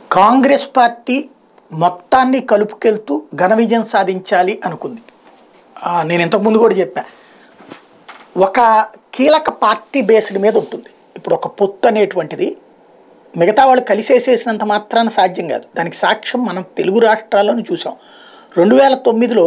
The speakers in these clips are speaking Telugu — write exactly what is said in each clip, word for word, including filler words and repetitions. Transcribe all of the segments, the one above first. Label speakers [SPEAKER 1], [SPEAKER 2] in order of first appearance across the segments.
[SPEAKER 1] కాంగ్రెస్ పార్టీ మొత్తాన్ని కలుపుకెళ్తూ ఘన విజయం సాధించాలి అనుకుంది. నేను ఇంతకుముందు కూడా చెప్పా, ఒక కీలక పార్టీ బేస్డ్ మీద ఉంటుంది. ఇప్పుడు ఒక పొత్తు అనేటువంటిది మిగతా వాళ్ళు కలిసేసేసినంత మాత్రాన సాధ్యం కాదు. దానికి సాక్ష్యం మనం తెలుగు రాష్ట్రాల్లోనూ చూసాం. రెండు వేల తొమ్మిదిలో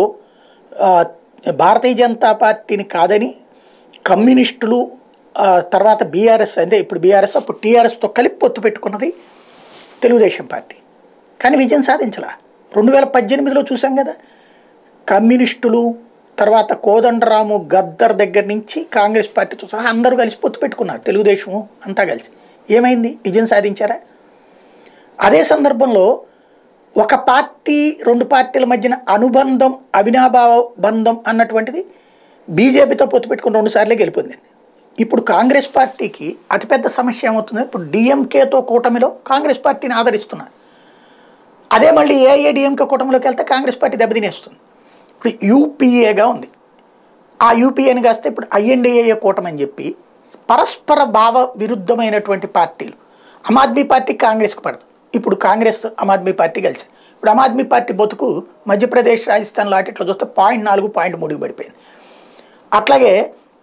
[SPEAKER 1] భారతీయ జనతా పార్టీని కాదని కమ్యూనిస్టులు, తర్వాత బీఆర్ఎస్, అంటే ఇప్పుడు బీఆర్ఎస్ అప్పుడు టీఆర్ఎస్తో కలిపి పొత్తు పెట్టుకున్నది తెలుగుదేశం పార్టీ. కానీ విజయం సాధించలా. రెండు వేల పద్దెనిమిదిలో చూసాం కదా, కమ్యూనిస్టులు, తర్వాత కోదండరాము, గద్దర్ దగ్గర నుంచి కాంగ్రెస్ పార్టీతో సహా అందరూ కలిసి పొత్తు పెట్టుకున్నారు, తెలుగుదేశం అంతా కలిసి. ఏమైంది? విజయం సాధించారా? అదే సందర్భంలో ఒక పార్టీ రెండు పార్టీల మధ్యన అనుబంధం, అవినాభావ బంధం అన్నటువంటిది బీజేపీతో పొత్తు పెట్టుకుని రెండు సార్లే గెలిపొందింది. ఇప్పుడు కాంగ్రెస్ పార్టీకి అతిపెద్ద సమస్య ఏమవుతుంది? ఇప్పుడు డిఎంకేతో కూటమిలో కాంగ్రెస్ పార్టీని ఆదరిస్తున్నారు. అదే మళ్ళీ ఏఐఏడిఎంకే కూటమిలోకి వెళ్తే కాంగ్రెస్ పార్టీ దెబ్బతినేస్తుంది. ఇప్పుడు యూపీఏగా ఉంది. ఆ యూపీఏని కాస్తే ఇప్పుడు ఐఎన్డీఏ కూటమి అని చెప్పి పరస్పర భావ విరుద్ధమైనటువంటి పార్టీలు. ఆమ్ ఆద్మీ పార్టీ కాంగ్రెస్కి పడదు. ఇప్పుడు కాంగ్రెస్ ఆమ్ ఆద్మీ పార్టీ కలిసి ఇప్పుడు ఆమ్ ఆద్మీ పార్టీ బతుకు మధ్యప్రదేశ్, రాజస్థాన్లో అట్లా చూస్తే పాయింట్ నాలుగు పాయింట్ మూడుకి పడిపోయింది. అట్లాగే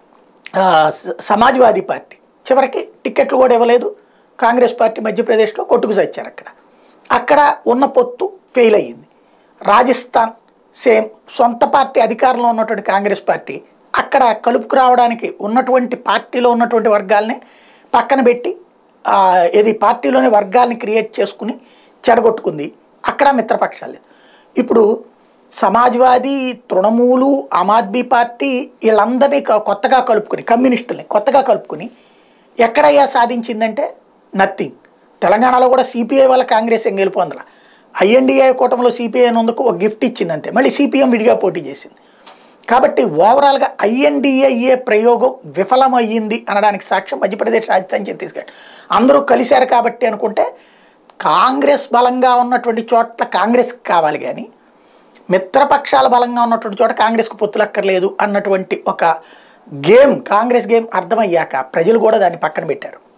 [SPEAKER 1] సమాజ్వాదీ పార్టీ చివరికి టికెట్లు కూడా ఇవ్వలేదు. కాంగ్రెస్ పార్టీ మధ్యప్రదేశ్లో కొట్టుకు సచ్చారు. అక్కడ అక్కడ ఉన్న పొత్తు ఫెయిల్ అయ్యింది. రాజస్థాన్ సేమ్, సొంత పార్టీ అధికారంలో ఉన్నటువంటి కాంగ్రెస్ పార్టీ అక్కడ కలుపుకు రావడానికి ఉన్నటువంటి పార్టీలో ఉన్నటువంటి వర్గాల్ని పక్కన పెట్టి ఏది పార్టీలోని వర్గాల్ని క్రియేట్ చేసుకుని చెడగొట్టుకుంది. అక్కడ మిత్రపక్షాలు. ఇప్పుడు సమాజ్వాదీ, తృణమూలు, ఆమ్ ఆద్మీ పార్టీ వీళ్ళందరినీ కొత్తగా కలుపుకుని, కమ్యూనిస్టుల్ని కొత్తగా కలుపుకుని ఎక్కడయ్యా సాధించిందంటే నథింగ్. తెలంగాణలో కూడా సిపిఐ వల్ల కాంగ్రెస్ ఏం గెలుపొందల. ఐఎన్డీఏ కూటమిలో సిపిఐ నందుకు ఒక గిఫ్ట్ ఇచ్చిందంతే. మళ్ళీ సిపిఎం విడిగా పోటీ చేసింది. కాబట్టి ఓవరాల్గా ఐఎన్డీఏ ప్రయోగం విఫలమయ్యింది అనడానికి సాక్ష్యం మధ్యప్రదేశ్, రాజస్థాన్, ఛత్తీస్గఢ్ అందరూ కలిశారు కాబట్టి అనుకుంటే కాంగ్రెస్ బలంగా ఉన్నటువంటి చోట్ల కాంగ్రెస్కి కావాలి, కానీ మిత్రపక్షాల బలంగా ఉన్నటువంటి చోట కాంగ్రెస్కు పొత్తులక్కర్లేదు అన్నటువంటి ఒక గేమ్, కాంగ్రెస్ గేమ్ అర్థమయ్యాక ప్రజలు కూడా దాన్ని పక్కన పెట్టారు.